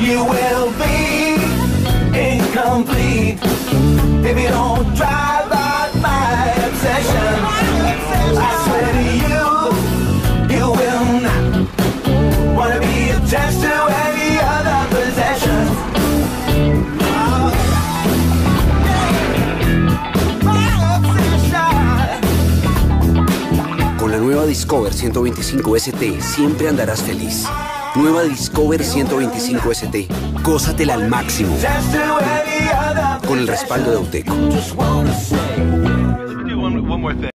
You will be incomplete if you don't drive out my obsession. I swear to you, you will not wanna be attached to any other possession. Con la nueva Discover 125 ST siempre andarás feliz. Nueva Discover 125 ST. Gózatela al máximo. Con el respaldo de Auteco.